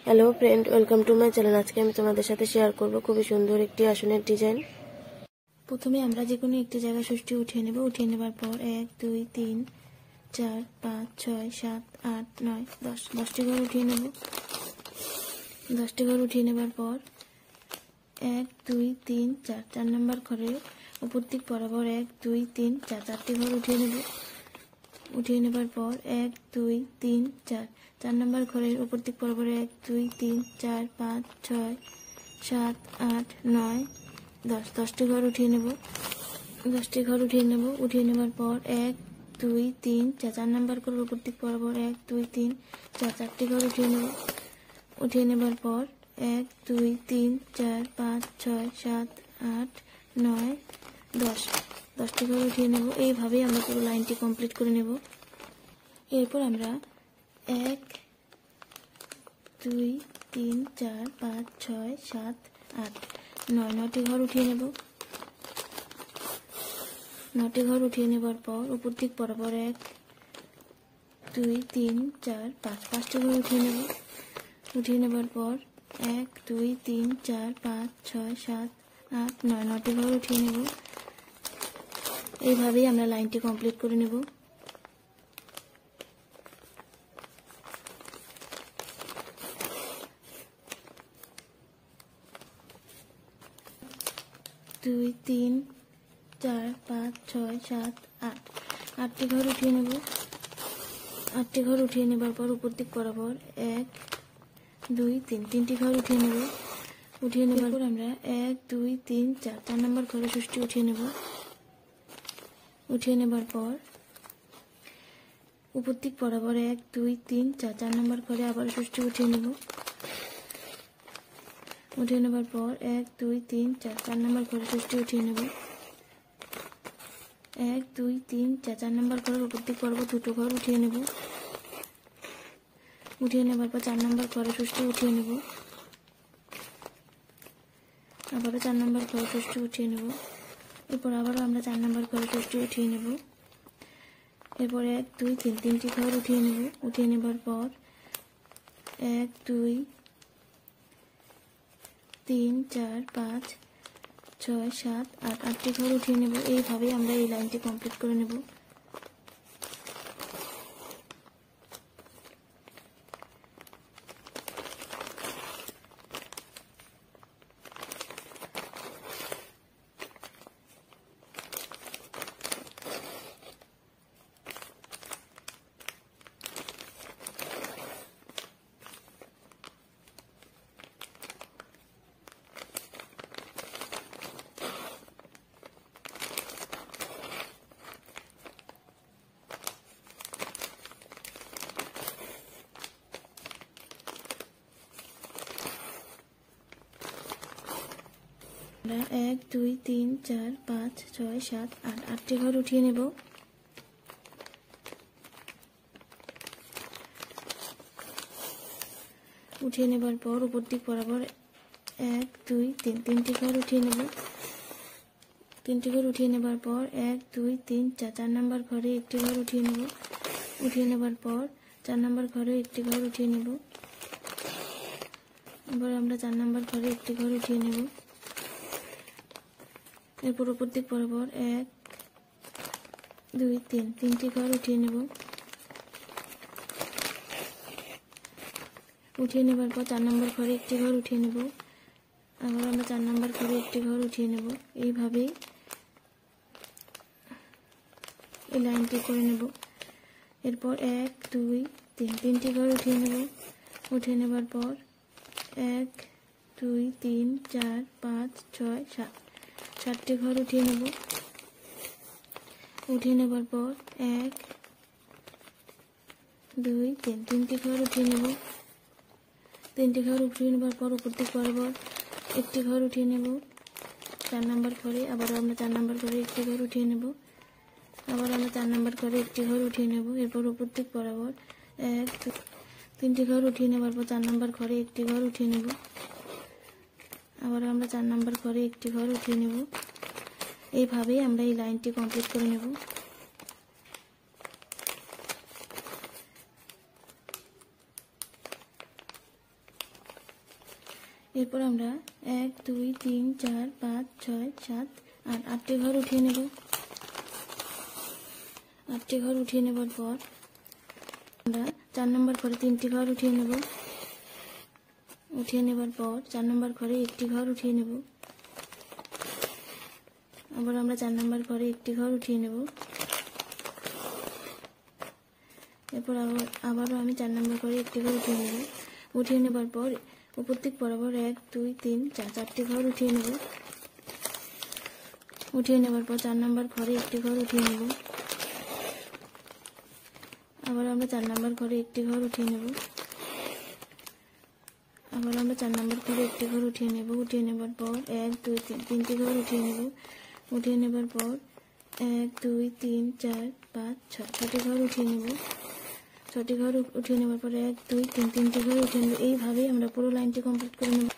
Hello friend, welcome to my channel. আজকে আমি তোমাদের সাথে শেয়ার করব খুবই সুন্দর একটি আসনের ডিজাইন। প্রথমে আমরা যে কোনো একটি জায়গায় ষষ্ঠী উঠিয়ে নেব। উঠিয়ে নেবার পর 1 2 3 4 5 6 7 8 9 10 10টি ঘর উঠিয়ে নেব। 10টি ঘর উঠিয়ে নেবার পর 1 2 3 4 4 নম্বর ঘরে উপর দিক বরাবর 1 2 3 4 4টি ঘর উঠিয়ে নেব। উঠিয়ে নেবার পর 1 2 3 4 4 নম্বর ঘরের উপর দিক বরাবর 1 2 3 4 5 6 7 8 9 10 10টি ঘর উঠিয়ে নেব। 10টি ঘর উঠিয়ে নেব। উঠিয়ে নেবার পর 1 2 3 4 4 নম্বর ঘরের উপর দিক বরাবর 1 2 3 4 4টি ঘর উঠিয়ে নেব। উঠিয়ে নেবার পর 1 2 3 4 5 6 7 8 9 10 10টি ঘর উঠিয়ে নেব। এইভাবেই আমরা পুরো লাইনটি কমপ্লিট করে নেব। এরপর আমরা 1 2 3 4 5 6 7 8 9 9টি ঘর উঠিয়ে নেব। 9টি ঘর উঠিয়ে নেবার পর উপর দিক বরাবর 1 2 3 4 5 5টি ঘর উঠিয়ে নেব। উঠিয়ে নেবার পর 1 2 3 4 5 6 7 8 9 9টি ঘর উঠিয়ে নেব। এইভাবেই আমরা লাইনটি কমপ্লিট করে নেব। 2 3 4 5 6 7 8 8টি ঘর উঠিয়ে নেব। 8টি ঘর উঠিয়ে নেবার পর উপর দিক বরাবর 1 2 3 3টি ঘর উঠিয়ে নেব। উঠিয়ে নেবার পর আমরা 1 2 3 4 4 নম্বর ঘরে ষষ্ঠী উঠিয়ে নেব। উঠিয়ে নেবার পর উপর দিক বরাবর 1 2 3 4 4 নম্বর ঘরে আবার ষষ্ঠী উঠিয়ে নেব। উঠিয়ে নেবার পর 1 2 3 4 4 নম্বর ঘরে ষষ্ঠী উঠিয়ে নেব। 1 2 3 4 4 নম্বর ঘরের উপর দিক বরাবর দুটো ঘর উঠিয়ে নেব। উঠিয়ে নেবার পর 4 নম্বর ঘরে ষষ্ঠী উঠিয়ে নেব। আবারও 4 নম্বর ঘরে ষষ্ঠী উঠিয়ে নেব। এরপর আবারও আমরা 4 নম্বর ঘরে ষষ্ঠী উঠিয়ে নেব। এরপর 1 2 3 3টি ঘর উঠিয়ে নেব। উঠিয়ে নেবার পর 1 2 3 4 5 6 7 8 8টি ঘর উঠিয়ে নেব। এইভাবেই আমরা এই লাইনটি কমপ্লিট করে নেব। আমরা 1 2 3 4 5 6 7 8 8টি ঘর উঠিয়ে নেব। উঠিয়ে নেবার পর উপর দিক বরাবর 1 2 3 3টি ঘর উঠিয়ে নেব। 3টি ঘর উঠিয়ে নেবার পর 1 2 3 4 4 নম্বর ঘরে একটি ঘর উঠিয়ে নেব। উঠিয়ে নেবার পর 4 নম্বর ঘরে একটি ঘর উঠিয়ে নেব। এবার আমরা 4 নম্বর ঘরে একটি ঘর উঠিয়ে নেব। এরপর উপর দিক বরাবর 1 2 3 3টি ঘর উঠিয়ে নেব। উঠিয়ে নেবার পর 4 নম্বর ঘরে একটি ঘর উঠিয়ে নেব। আবার আমরা 4 নম্বর ঘরে একটি ঘর উঠিয়ে নেব। এইভাবেই এই লাইনটি করে নেব। এরপর 1 2 3 3টি ঘর উঠিয়ে নেব। উঠিয়ে নেবার পর 1 2 3 4 5 6 7 7টি ঘর উঠিয়ে নেব। উঠিয়ে নেবার পর 1 2 3 3টি ঘর উঠিয়ে নেব। 3টি ঘর উঠিয়ে নেবার পর উপর দিক বরাবর একটি ঘর উঠিয়ে নেব। 4 নম্বর ঘরে আবার আমরা 4 নম্বর ঘরে একটি ঘর উঠিয়ে নেব। আবার আমরা 4 নম্বর ঘরে একটি ঘর উঠিয়ে নেব। এরপর উপর দিক বরাবর 1 3টি ঘর উঠিয়ে নেবার পর 4 নম্বর ঘরে একটি ঘর উঠিয়ে নেব। আবার আমরা 4 নম্বর ঘরে একটি ঘর উঠিয়ে নেব। এইভাবেই আমরা এই লাইনটি কমপ্লিট করে নেব। এরপর আমরা 1 2 3 4 5 6 7 8 8টি ঘর উঠিয়ে নেব। 8টি ঘর উঠিয়ে নেবার পর আমরা 4 নম্বর ঘরে 3টি ঘর উঠিয়ে নেব। উঠিয়ে নেবার পর 4 নম্বর ঘরে একটি ঘর উঠিয়ে নেব। আবার আমরা 4 নম্বর ঘরে একটি ঘর উঠিয়ে নেব। এরপর আবারও আমি 4 নম্বর ঘরে একটি ঘর উঠিয়ে নেব। উঠিয়ে নেবার পর উপর দিক বরাবর 1 2 3 4 4টি ঘর উঠিয়ে নেব। উঠিয়ে নেবার পর 4 নম্বর ঘরে একটি ঘর উঠিয়ে নেব। আবার আমরা 4 নম্বর ঘরে একটি ঘর উঠিয়ে নেব। আবার আমরা 4 নম্বর ঘরে একটি ঘর উঠিয়ে নেব। উঠিয়ে নেবার পর 1 2 3 3টি ঘর উঠিয়ে নেব। উঠিয়ে নেবার পর 1 2 3 4 5 6 6টি ঘর উঠিয়ে নেব। 6টি ঘর উঠিয়ে নেবার পর 1 2 3 3টি ঘর উঠিয়ে নেব। এইভাবেই আমরা পুরো লাইনটি কমপ্লিট করে নেব।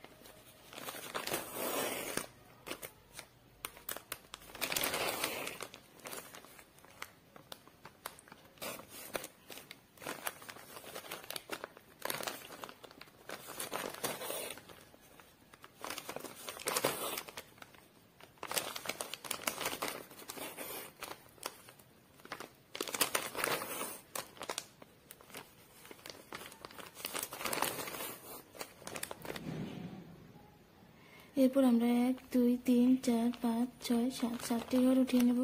এরপর আমরা 1 2 3 4 5 6 7 7টি ঘর উঠিয়ে নেব।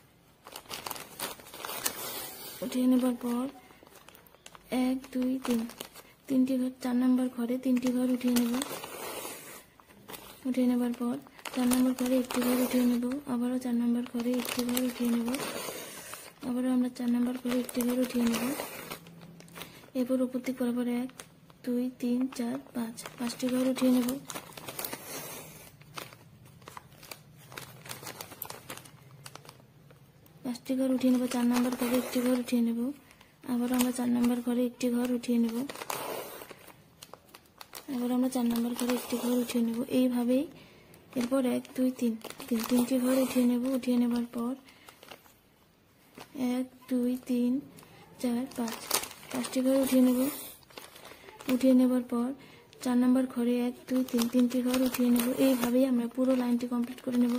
উঠিয়ে নেবার পর 1 2 3 3টি ঘর 4 নম্বর ঘরে 3টি ঘর উঠিয়ে নেব। উঠিয়ে নেবার পর 4 নম্বর ঘরে একটি ঘর উঠিয়ে নেব। আবারও 4 নম্বর ঘরে একটি ঘর উঠিয়ে নেব। আবারও আমরা 4 নম্বর ঘরে একটি ঘর উঠিয়ে নেব। এরপর উপর দিক বরাবর 1 2 3 4 5 5টি ঘর উঠিয়ে নেব। 5টি ঘর উঠিয়ে নেব। 4 নম্বর ঘরে একটি ঘর উঠিয়ে নেব। আবার আমরা 4 নম্বর ঘরে একটি ঘর উঠিয়ে নেব। আবার আমরা 4 নম্বর ঘরে একটি ঘর উঠিয়ে নেব। এইভাবেই এরপর 1 2 3 3টি ঘর উঠিয়ে নেব। উঠিয়ে নেবার পর 1 2 3 4 5 5টি ঘর উঠিয়ে নেব। উঠিয়ে নেবার পর 4 নম্বর ঘরে 1 2 3 3টি ঘর উঠিয়ে নেব। এইভাবেই আমরা পুরো লাইনটি কমপ্লিট করে নেব।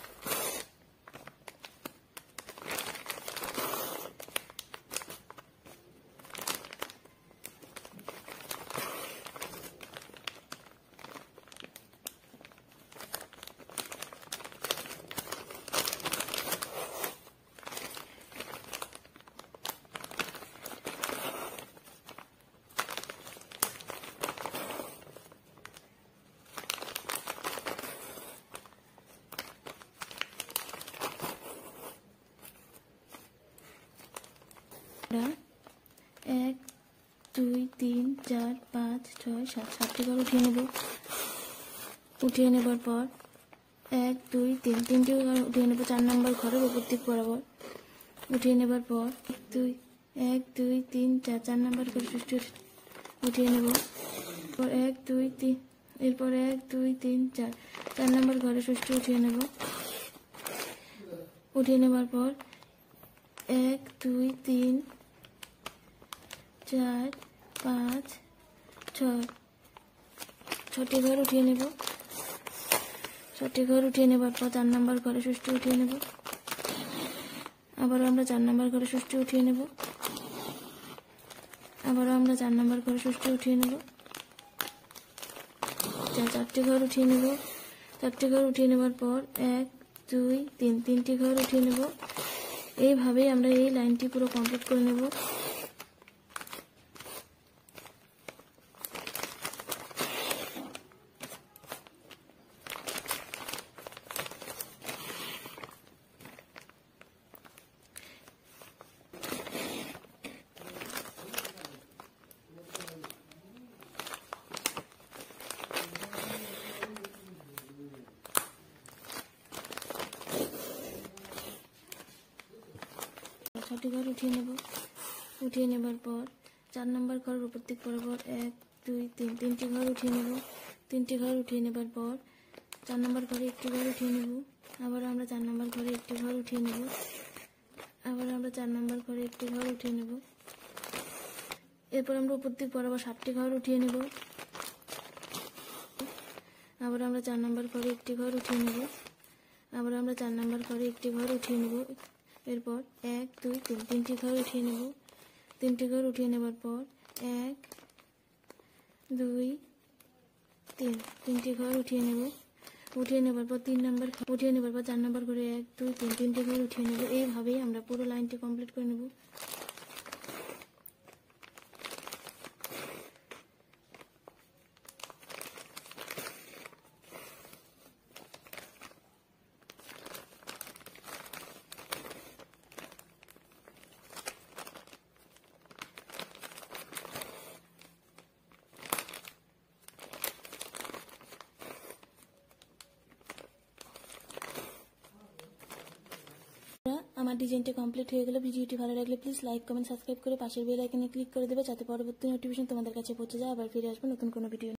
আমরা 1 2 3 4 5 6 7 7টি ঘর উঠিয়ে নেব। উঠিয়ে নেবার পর 1 2 3 3টি ঘর উঠিয়ে নেব 4 নম্বর ঘরের উপর দিক বরাবর। উঠিয়ে নেবার পর 1 2 3 4 4 নম্বর ঘরে সৃষ্টি উঠিয়ে নেব। এরপর 1 2 3 এরপর 1 2 3 4 4 নম্বর ঘরে সৃষ্টি উঠিয়ে নেব। উঠিয়ে নেবার পর 1 2 3 4 5 6 6টি ঘর উঠিয়ে নেব। 6টি ঘর উঠিয়ে নেবার পর 4 নম্বর ঘরে সৃষ্টি উঠিয়ে নেব। আবারও আমরা 4 নম্বর ঘরে সৃষ্টি উঠিয়ে নেব। আবারও আমরা 4 নম্বর ঘরে সৃষ্টি উঠিয়ে নেব। 4টি ঘর উঠিয়ে নেব। 4টি ঘর উঠিয়ে নেবার পর 1 2 3 3টি ঘর উঠিয়ে নেব। এইভাবেই আমরা এই লাইনটি পুরো কমপ্লিট করে নেব। ছটি ঘর উঠিয়ে নেব। উঠিয়ে নেবার পর 4 নম্বর ঘরের উপর দিক বরাবর 1 2 3 3টি ঘর উঠিয়ে নেব। 3টি ঘর উঠিয়ে নেবার পর 4 নম্বর ঘরে একটি ঘর উঠিয়ে নেব। আবার আমরা 4 নম্বর ঘরে একটি ঘর উঠিয়ে নেব। আবার আমরা 4 নম্বর ঘরে একটি ঘর উঠিয়ে নেব। এরপর আমরা উপর দিক বরাবর 7টি ঘর উঠিয়ে নেব। আবার আমরা 4 নাম্বার ঘরে একটি ঘর উঠিয়ে নেব। আবার আমরা 4 নাম্বার ঘরে একটি ঘর উঠিয়ে নেব। এরপর 1 2 3 তিনটি ঘর উঠিয়ে নেব। তিনটি ঘর উঠিয়ে নেবার পর 1 2 3 তিনটি ঘর উঠিয়ে নেব। উঠিয়ে নেবার পর 4 নাম্বার ঘরে 1 2 3 তিনটি ঘর উঠিয়ে নেব। এইভাবেই আমরা পুরো লাইনটি কমপ্লিট করে নেব। আমার ডিজাইনটা কমপ্লিট হয়ে গেল। ভিডিওটি ভালো লাগলে প্লিজ লাইক কমেন্ট সাবস্ক্রাইব করে পাশের বেল আইকনে ক্লিক করে দেবে, যাতে পরবর্তী নোটিফিকেশন তোমাদের কাছে পৌঁছে যায়। আবার ফিরে আসবো নতুন কোনো ভিডিও।